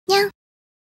にゃん。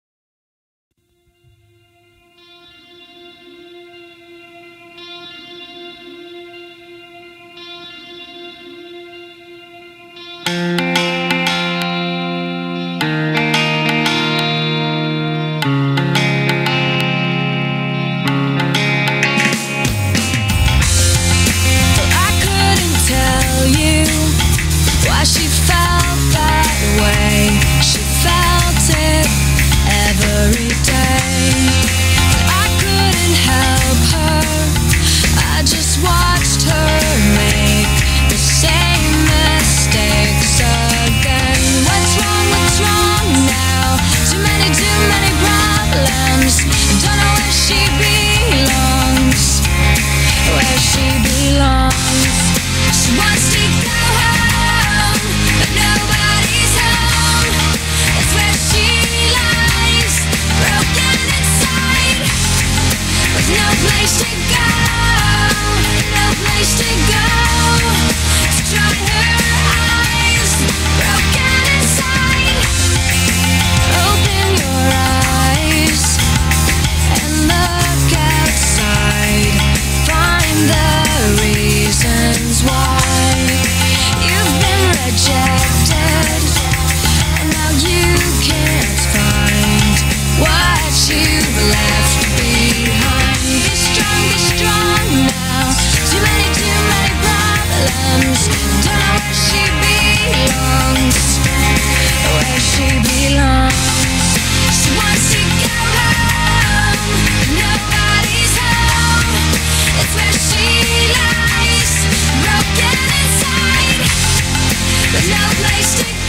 She felt that way. She felt it every day. But I couldn't help her. I just watched her make the same mistakes again. What's wrong now? Too many problems. Don't know where she belongs. Where she belongs. She wants to go home, but nobody's home. It's where she lies, broken inside, with no place to go, no place to go. To dry her eyes, broken inside. Open your eyes and look outside. Find the reasons why you've been rejected, and now you can't find what you've left behind. Be strong now. Too many problems. Don't know where she belongs. Where she belongs. She wants to go home, but nobody's home. It's where she lies, broken inside, with no place to go.